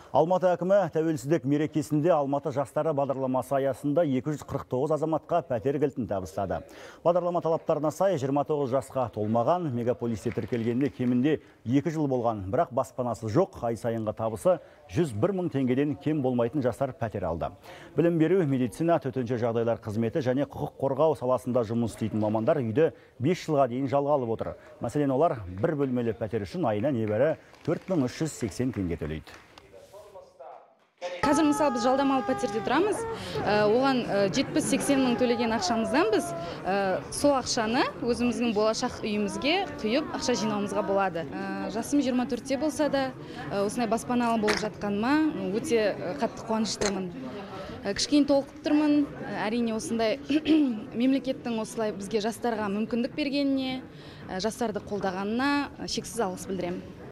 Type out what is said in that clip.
Алматы әкімі тәуелсіздік мерекесінде Алматы жастары бағдарламасы аясында 249 азаматқа пәтер кілтін табыстады. Бағдарлама талаптарына сай 29 жасқа толмаған, мегаполисте тіркелгенде кемінде 2 жыл болған, бірақ баспанасы жоқ, ай сайынғы табысы 101 мың теңгеден кем болмайтын жастар пәтер алды. Білім беру, медицина, төтенше жағдайлар қызметі және құқық қорғау саласында жұмыс істейтін мамандар үйді 5 жылға дейін жалға алып отыр. Мәселен, олар бір бөлмелі пәтер үшін айына небәрі 4380 теңге төлейді. Қазір мысалы біз жалдамалы пәтерде тұрамыз, оған 70-80 мың төлеген ақшамыздан біз сол ақшаны өзіміздің болашақ үйімізге құйып ақша жинауымызға болады. Жасым 24-те болса да, осындай баспаналы болып жатқаныма өте қатты қуаныштымын. Кішкене толқып тұрмын, әрине осындай мемлекеттің осылай бізге жастарға мүмкіндік бергеніне, жастарды қолдағанына шексіз алғыс білдіремін.